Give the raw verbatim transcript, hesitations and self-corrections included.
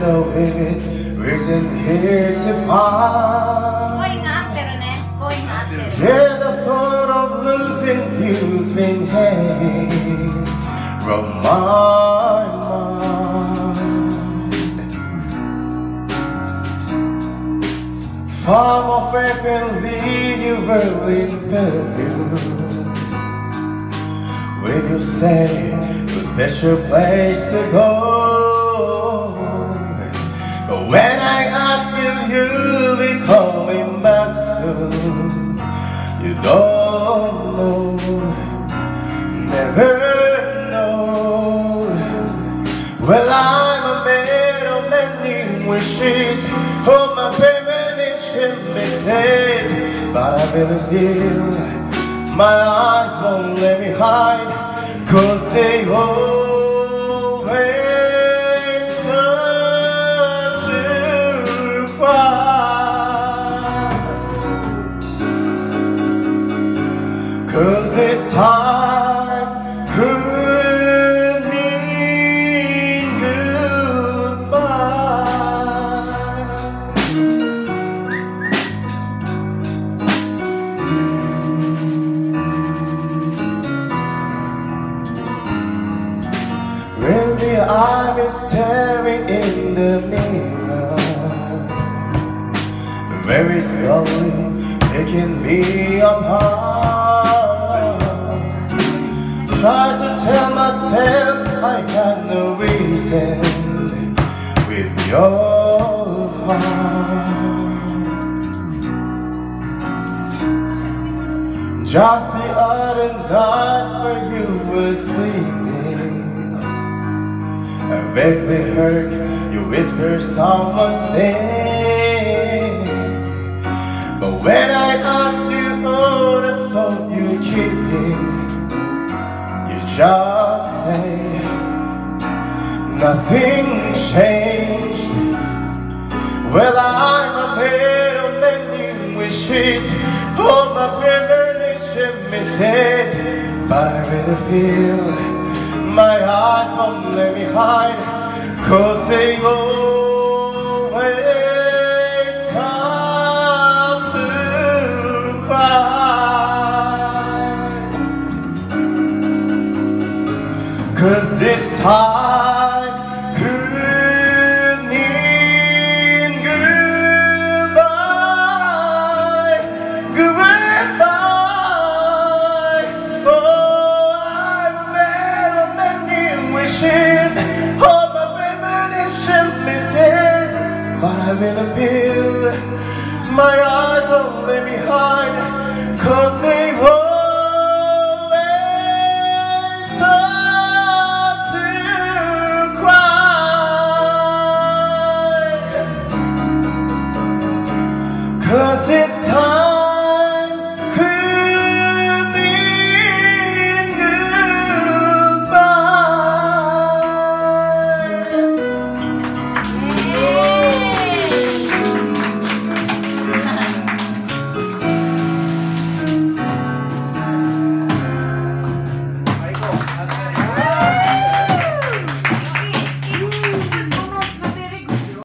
no reason here to find. Going after, ne? Going after. Yeah, the thought of losing you's been hanging from my mind. Far more frequently you were in perfume. When you say to a special place to go, but when I ask will you be coming back soon, you don't know, never know. Well, I'm a man of many wishes, oh my premonition mistakes, but I really feel my eyes won't let me hide, 'cause they always turn to cry. 'Cause this time could mean goodbye. Really, I'm staring in the mirror, very slowly picking me apart. Try to tell myself I got no reason with your heart. Just the other night when you were sleeping, I vaguely heard you whisper someone's name. But when I asked you for the song you're keeping, you just say nothing changed. Well, I'm a man of many wishes, all my premonition misses, but I really feel my eyes won't let me hide, 'cause they always start to cry. 'Cause this time could mean goodbye, goodbye. Oh, I'm a man of many wishes, all my premonition misses, but I really feel my eyes won't let me hide, 'cause they always start to cry. 'Cause it